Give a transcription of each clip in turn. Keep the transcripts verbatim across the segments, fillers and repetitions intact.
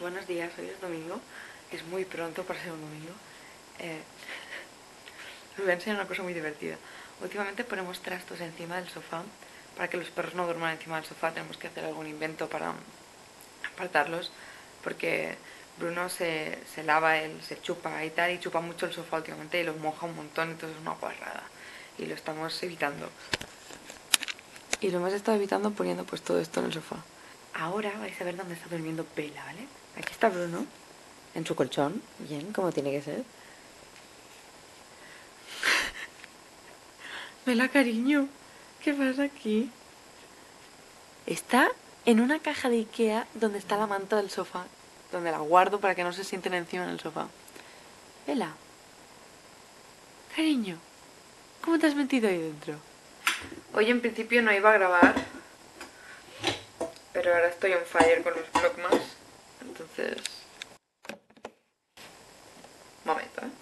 buenos días, hoy es domingo, es muy pronto para ser un domingo. Eh, os voy a enseñar una cosa muy divertida. Últimamente ponemos trastos encima del sofá para que los perros no duerman encima del sofá. Tenemos que hacer algún invento para apartarlos, porque Bruno se, se lava, él se chupa y tal, y chupa mucho el sofá últimamente y lo moja un montón, entonces es una guarrada y lo estamos evitando. Y lo hemos estado evitando poniendo pues todo esto en el sofá. Ahora vais a ver dónde está durmiendo Bella, ¿vale? Aquí está Bruno, en su colchón, bien, como tiene que ser. Bella, cariño, ¿qué pasa aquí? Está en una caja de Ikea donde está la manta del sofá, donde la guardo para que no se sienten encima en el sofá. Bella, cariño, ¿cómo te has metido ahí dentro? Hoy en principio no iba a grabar, pero ahora estoy on fire con los vlogmas, entonces... Momento, ¿eh?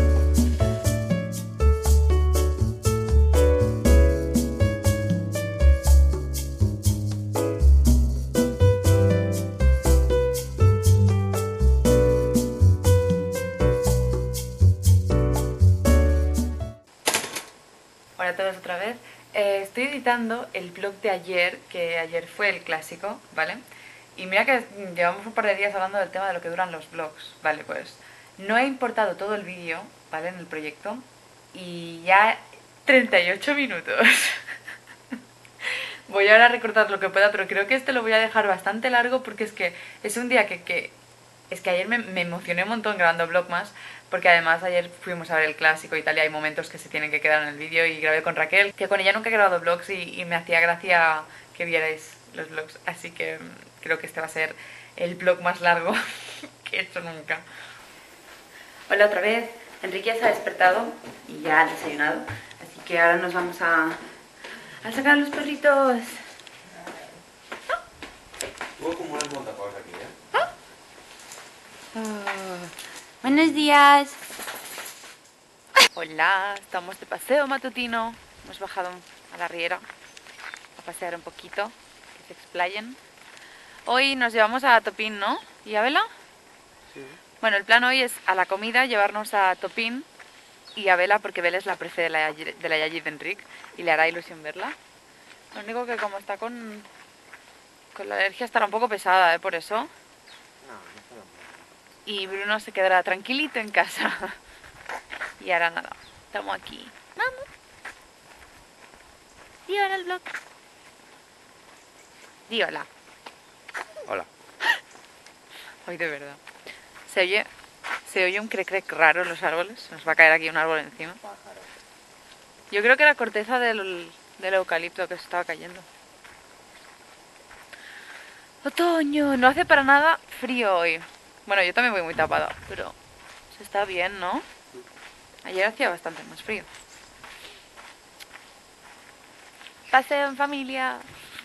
Hola a todos otra vez. Eh, estoy editando el vlog de ayer, que ayer fue el clásico, ¿vale? Y mira que llevamos un par de días hablando del tema de lo que duran los vlogs, ¿vale? Pues no he importado todo el vídeo, ¿vale? En el proyecto, y ya treinta y ocho minutos. Voy ahora a recortar lo que pueda, pero creo que este lo voy a dejar bastante largo porque es que es un día que... que es que ayer me, me emocioné un montón grabando vlogmas, porque además ayer fuimos a ver el clásico y tal, y hay momentos que se tienen que quedar en el vídeo, y grabé con Raquel, que con ella nunca he grabado vlogs y, y me hacía gracia que vierais los vlogs, así que creo que este va a ser el vlog más largo que he hecho nunca. Hola otra vez, Enrique ya se ha despertado y ya ha desayunado, así que ahora nos vamos a, a sacar a los perritos. Hubo como unas montapaus aquí, ¿eh? Oh, buenos días. Hola, estamos de paseo matutino. Hemos bajado a la riera a pasear un poquito, que se explayen. Hoy nos llevamos a Topín, ¿no? ¿Y a Bella? Sí. Bueno, el plan hoy es a la comida llevarnos a Topín y a Bella, porque Bella es la prefe de la, de la Yayi de Enric y le hará ilusión verla. Lo único que como está con, con la alergia estará un poco pesada, ¿eh? Por eso. No, no está bien. Y Bruno se quedará tranquilito en casa. Y ahora nada, estamos aquí. Vamos. Di hola al vlog. Di hola. Hola. Hoy de verdad. Se oye, se oye un crec-crec raro en los árboles. Nos va a caer aquí un árbol encima. Yo creo que la corteza del, del eucalipto que se estaba cayendo. Otoño, no hace para nada frío hoy. Bueno, yo también voy muy tapada, pero se está bien, ¿no? Ayer hacía bastante más frío. Paseo en familia.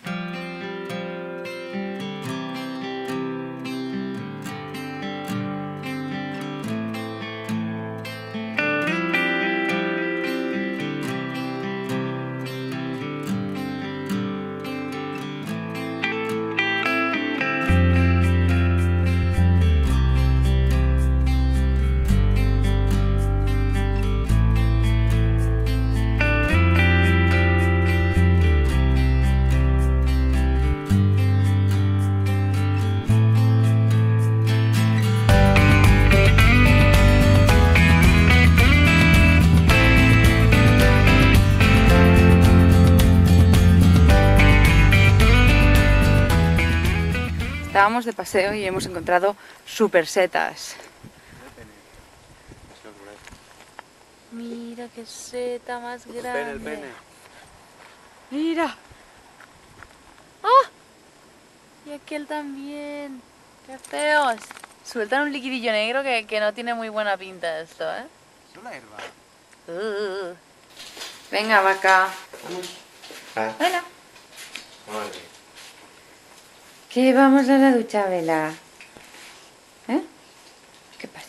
Estábamos de paseo y hemos encontrado super setas. Mira qué seta más El grande. pene, el pene. Mira. ¡Ah! Y aquel también. Qué feos. Sueltan un liquidillo negro que, que no tiene muy buena pinta esto, ¿eh? Es una herba. Uh. Venga, vaca. Vamos. Ah. Hola. Madre. Que vamos a la ducha, Bella. ¿Eh? ¿Qué pasa?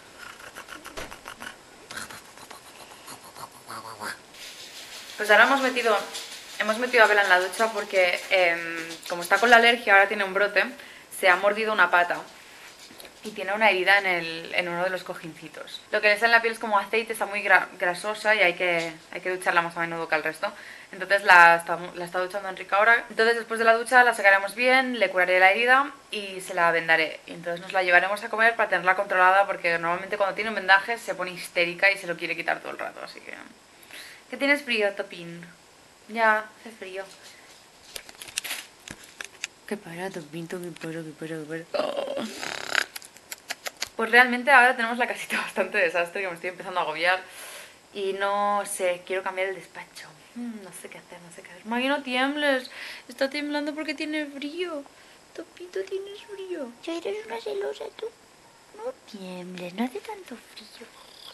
Pues ahora hemos metido, hemos metido a Bella en la ducha porque eh, como está con la alergia, ahora tiene un brote, se ha mordido una pata y tiene una herida en, el, en uno de los cojincitos. Lo que le sale en la piel es como aceite, está muy gra grasosa y hay que, hay que ducharla más a menudo que el resto. Entonces la está, la está duchando Enrique ahora. Entonces después de la ducha la secaremos bien, le curaré la herida y se la vendaré. Y entonces nos la llevaremos a comer para tenerla controlada, porque normalmente cuando tiene un vendaje se pone histérica y se lo quiere quitar todo el rato, así que... ¿Que tienes frío, Topín? Ya, hace frío. ¿Qué para, Topín? ¿Qué para, qué para, qué para? Oh. Pues realmente ahora tenemos la casita bastante desastre, que me estoy empezando a agobiar. Y no sé, quiero cambiar el despacho. Mm, no sé qué hacer, no sé qué hacer. Maggie, no tiembles. Está temblando porque tiene frío. Topito, tienes frío. Ya eres una celosa tú. No tiembles, no hace tanto frío.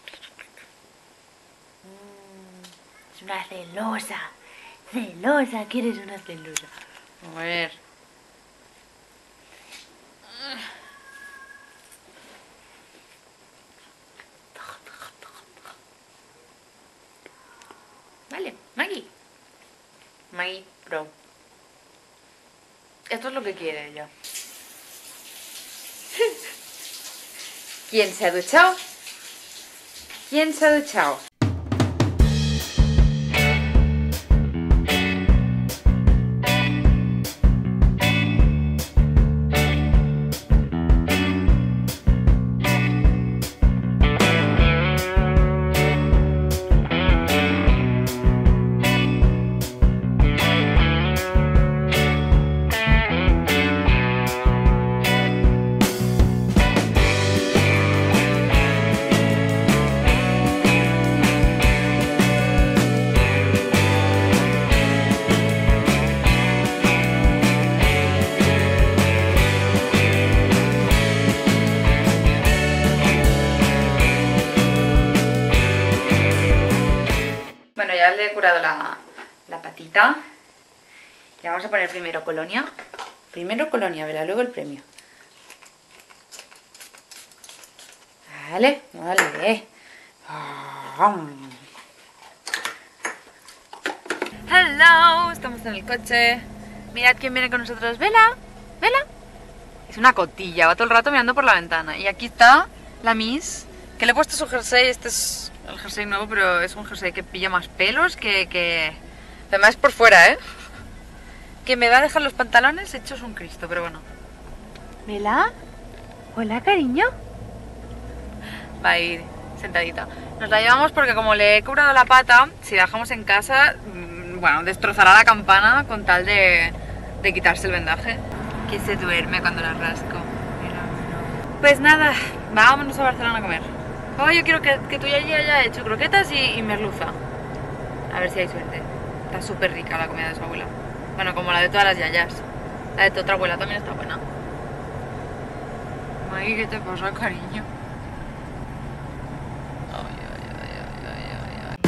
Mm, es una celosa. Celosa, que eres una celosa. A ver. Vale, Maggie. Maggie Pro. Esto es lo que quiere ella. ¿Quién se ha duchado? ¿Quién se ha duchado? Bueno, ya le he curado la, la patita. Le vamos a poner primero colonia. Primero colonia, verá, luego el premio. Vale, vale. Hello, estamos en el coche. Mirad quién viene con nosotros. Vela, Vela. Es una cotilla, va todo el rato mirando por la ventana. Y aquí está la Miss, que le he puesto su jersey. Este es el jersey nuevo, pero es un jersey que pilla más pelos que... que... Además es por fuera, ¿eh? Que me va a dejar los pantalones hechos un Cristo, pero bueno. ¿Vela? Hola, cariño. Va a ir sentadita. Nos la llevamos porque como le he curado la pata, si la dejamos en casa, bueno, destrozará la campana con tal de, de quitarse el vendaje. Que se duerme cuando la rasco. Pues nada, vámonos a Barcelona a comer. Oh, yo quiero que, que tu yaya haya hecho croquetas y, y merluza. A ver si hay suerte. Está súper rica la comida de su abuela. Bueno, como la de todas las yayas. La de tu otra abuela también está buena. Ay, ¿qué te pasa, cariño? Ay, ay, ay, ay, ay, ay, ay.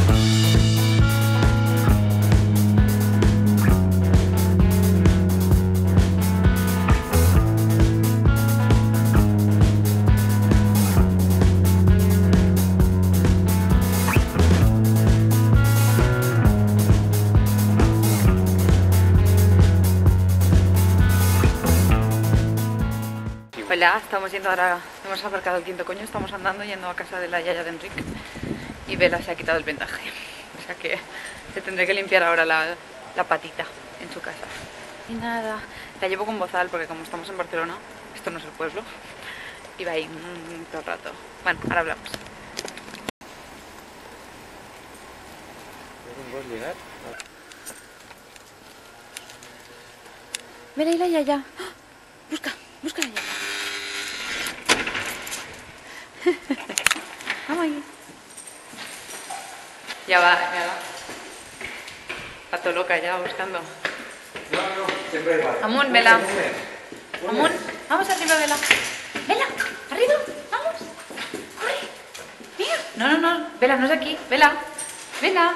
Hola, estamos yendo ahora, hemos aparcado el quinto coño, estamos andando yendo a casa de la yaya de Enrique y Vela se ha quitado el vendaje, o sea que se tendré que limpiar ahora la, la patita en su casa. Y nada, la llevo con bozal porque como estamos en Barcelona, esto no es el pueblo, y va ahí mmm, todo el rato. Bueno, ahora hablamos. ¿Puedes llegar? Vela y la yaya. Busca, busca a la yaya. Vamos ahí. Ya va, ya va. Está todo loca ya buscando. No, no, siempre igual. Amun, Vela. Amun, vamos arriba, Vela. Vela, arriba, vamos. Corre. Mira. No, no, no. Vela, no es aquí. Vela. Vela.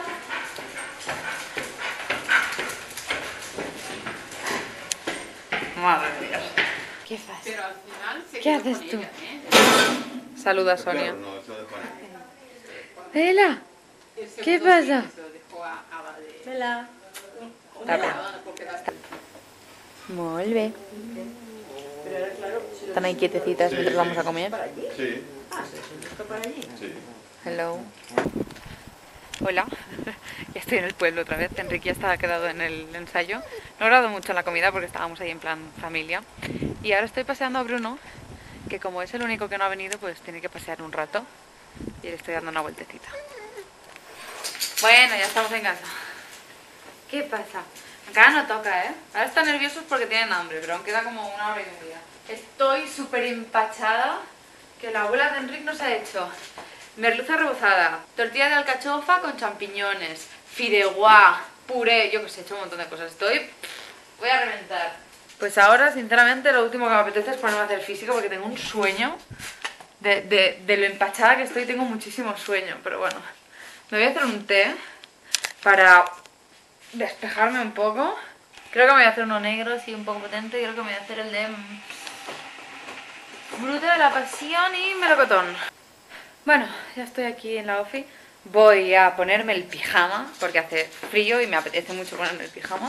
Madre de Dios. ¿Qué haces? Pero al final se ¿Qué quedó haces con tú? ella, ¿eh? Saluda a Sonia. Claro, no, eso lo dejo ahí. Vela. El segundo ¿Qué pasa? sí, se lo dejó a Ava de... Vela. Una lavada, porque las- Molt bé. Pero Están ahí quietecitas Sí, mientras sí. vamos a comer. Sí, Ah, ¿se busca para allí? sí. Hello. Hola. Ya estoy en el pueblo otra vez. Enrique ya estaba quedado en el ensayo. No he grabado mucho en la comida porque estábamos ahí en plan familia. Y ahora estoy paseando a Bruno, que como es el único que no ha venido, pues tiene que pasear un rato. Y le estoy dando una vueltecita. Bueno, ya estamos en casa. ¿Qué pasa? Acá no toca, ¿eh? Ahora están nerviosos porque tienen hambre, pero aún queda como una hora y media. Estoy súper empachada, que la abuela de Enrique nos ha hecho merluza rebozada, tortilla de alcachofa con champiñones, fideuá, puré, yo que sé, he hecho un montón de cosas. Estoy... voy a reventar. Pues ahora, sinceramente, lo último que me apetece es ponerme a hacer físico porque tengo un sueño. De, de, de lo empachada que estoy, tengo muchísimo sueño, pero bueno. Me voy a hacer un té para despejarme un poco. Creo que me voy a hacer uno negro, así un poco potente. Creo que me voy a hacer el de mm, fruta de la pasión y melocotón. Bueno, ya estoy aquí en la ofi. Voy a ponerme el pijama porque hace frío y me apetece mucho ponerme el pijama.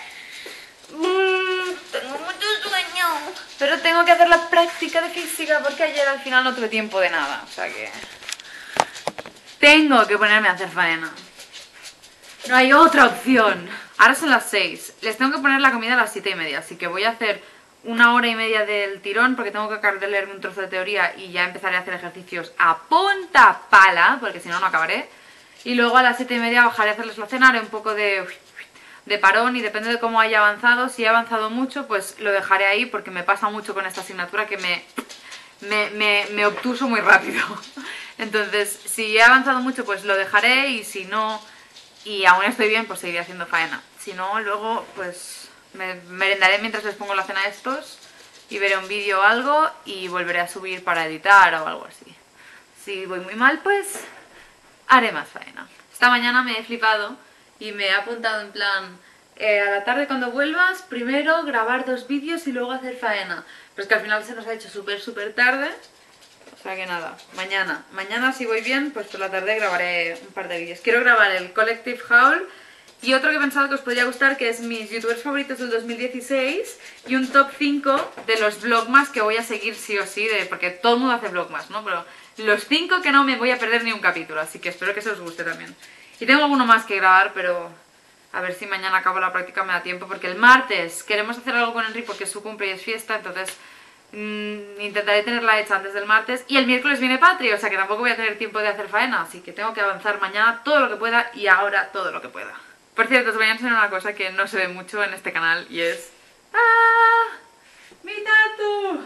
Mm, tengo mucho sueño. Pero tengo que hacer la práctica de física porque ayer al final no tuve tiempo de nada. O sea que... tengo que ponerme a hacer faena. No hay otra opción. Ahora son las seis. Les tengo que poner la comida a las siete y media. Así que voy a hacer una hora y media del tirón porque tengo que acabar de leerme un trozo de teoría y ya empezaré a hacer ejercicios a punta pala, porque si no, no acabaré. Y luego a las siete y media bajaré a hacerles la cena, haré un poco de, de parón y depende de cómo haya avanzado. Si he avanzado mucho, pues lo dejaré ahí porque me pasa mucho con esta asignatura que me, me, me, me obtuso muy rápido. Entonces, si he avanzado mucho, pues lo dejaré y si no... y aún estoy bien, pues seguiré haciendo faena. Si no, luego pues me merendaré mientras les pongo la cena a estos y veré un vídeo o algo y volveré a subir para editar o algo así. Si voy muy mal, pues haré más faena. Esta mañana me he flipado y me he apuntado en plan... Eh, a la tarde cuando vuelvas, primero grabar dos vídeos y luego hacer faena. Pero es que al final se nos ha hecho súper súper tarde. O sea que nada, mañana. Mañana si voy bien, pues por la tarde grabaré un par de vídeos. Quiero grabar el Collective Haul y otro que he pensado que os podría gustar, que es mis youtubers favoritos del dos mil dieciséis y un top cinco de los vlogmas que voy a seguir sí o sí, de, porque todo el mundo hace vlogmas, ¿no? Pero los cinco que no me voy a perder ni un capítulo, así que espero que se os guste también. Y tengo alguno más que grabar, pero a ver si mañana acabo la práctica me da tiempo, porque el martes queremos hacer algo con Enrique porque es su cumple y es fiesta, entonces... Mm, intentaré tenerla hecha antes del martes. Y el miércoles viene Patri, o sea que tampoco voy a tener tiempo de hacer faena. Así que tengo que avanzar mañana todo lo que pueda y ahora todo lo que pueda. Por cierto, os voy a enseñar una cosa que no se ve mucho en este canal y es... ¡ah! ¡Mi tatu!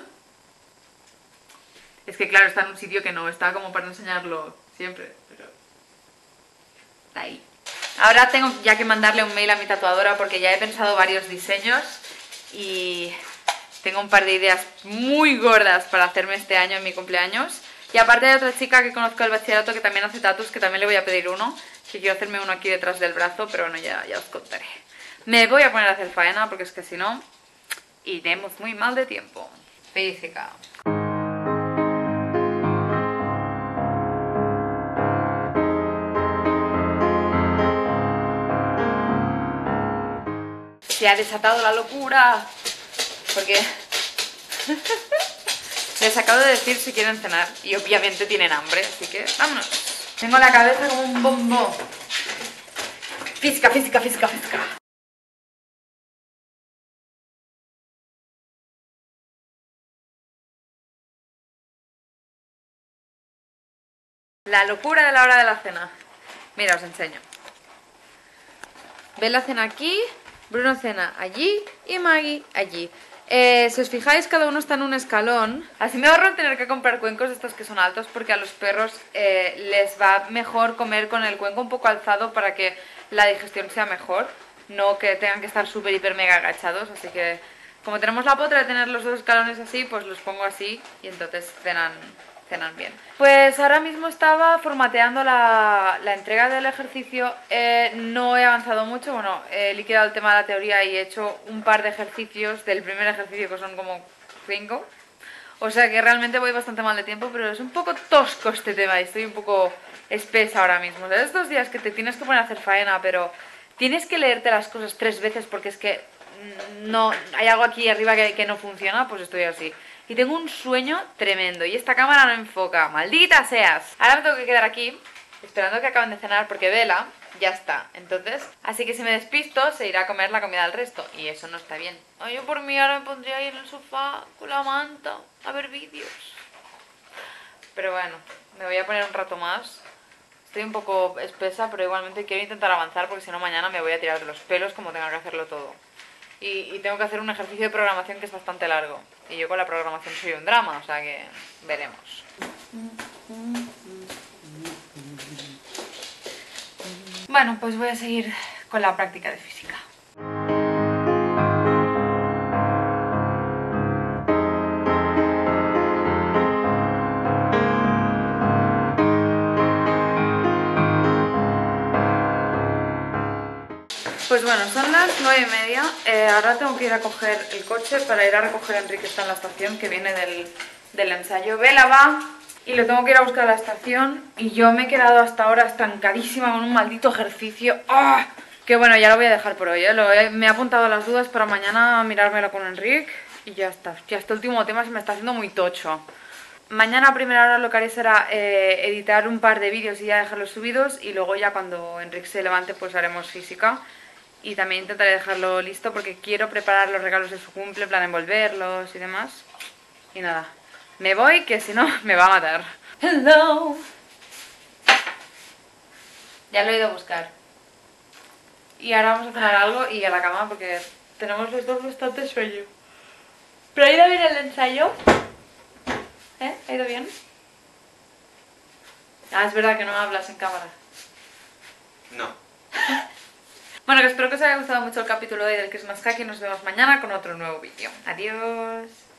Es que claro, está en un sitio que no está como para enseñarlo siempre, pero... está ahí. Ahora tengo ya que mandarle un mail a mi tatuadora porque ya he pensado varios diseños y... tengo un par de ideas muy gordas para hacerme este año en mi cumpleaños. Y aparte hay otra chica que conozco del bachillerato que también hace tatus, que también le voy a pedir uno. Que quiero hacerme uno aquí detrás del brazo, pero bueno, ya, ya os contaré. Me voy a poner a hacer faena porque es que si no, iremos muy mal de tiempo. Física. Se ha desatado la locura. Porque les acabo de decir si quieren cenar y obviamente tienen hambre, así que vámonos. Tengo la cabeza como un bombo. Física, física, física, física. La locura de la hora de la cena. Mira, os enseño. ¿Ven la cena aquí? Bruno cena allí y Maggie allí. Eh, si os fijáis, cada uno está en un escalón. Así me ahorro tener que comprar cuencos estos que son altos, porque a los perros eh, les va mejor comer con el cuenco un poco alzado para que la digestión sea mejor, no que tengan que estar súper hiper mega agachados. Así que como tenemos la potra de tener los dos escalones así, pues los pongo así y entonces cenan, cenan bien. Pues ahora mismo estaba formateando la, la entrega del ejercicio. Eh, no he avanzado mucho, bueno, he liquidado el tema de la teoría y he hecho un par de ejercicios del primer ejercicio que son como cinco. O sea que realmente voy bastante mal de tiempo, pero es un poco tosco este tema y estoy un poco espesa ahora mismo. O sea, estos días que te tienes que poner a hacer faena, pero tienes que leerte las cosas tres veces porque es que no hay algo aquí arriba que, que no funciona, pues estoy así. Y tengo un sueño tremendo y esta cámara no enfoca, maldita seas. Ahora me tengo que quedar aquí esperando que acaben de cenar porque Vela ya está. Entonces, así que si me despisto se irá a comer la comida del resto y eso no está bien. Ay, yo por mí ahora me pondría ahí en el sofá con la manta a ver vídeos. Pero bueno, me voy a poner un rato más. Estoy un poco espesa, pero igualmente quiero intentar avanzar porque si no mañana me voy a tirar de los pelos como tenga que hacerlo todo. Y, y tengo que hacer un ejercicio de programación que es bastante largo. Y yo con la programación soy un drama, o sea que veremos. Bueno, pues voy a seguir con la práctica de física. Pues bueno, son las nueve y media, eh, ahora tengo que ir a coger el coche para ir a recoger a Enrique, que está en la estación, que viene del, del ensayo. Vela va y lo tengo que ir a buscar a la estación y yo me he quedado hasta ahora estancadísima con un maldito ejercicio. ¡Ah! Que bueno, ya lo voy a dejar por hoy, ¿eh? Lo he, me he apuntado las dudas para mañana mirármelo con Enrique y ya está. Ya este último tema se me está haciendo muy tocho. Mañana a primera hora lo que haré será eh, editar un par de vídeos y ya dejarlos subidos y luego ya cuando Enrique se levante pues haremos física. Y también intentaré dejarlo listo porque quiero preparar los regalos de su cumple, en plan envolverlos y demás. Y nada, me voy que si no me va a matar. Hello. Ya lo he ido a buscar. Y ahora vamos a cenar algo y a la cama porque tenemos los dos bastante sueño. ¿Pero ha ido bien el ensayo? ¿Eh? ¿Ha ido bien? Ah, es verdad que no hablas en cámara. No. Bueno, que espero que os haya gustado mucho el capítulo de hoy del Christmas Hack y nos vemos mañana con otro nuevo vídeo. Adiós.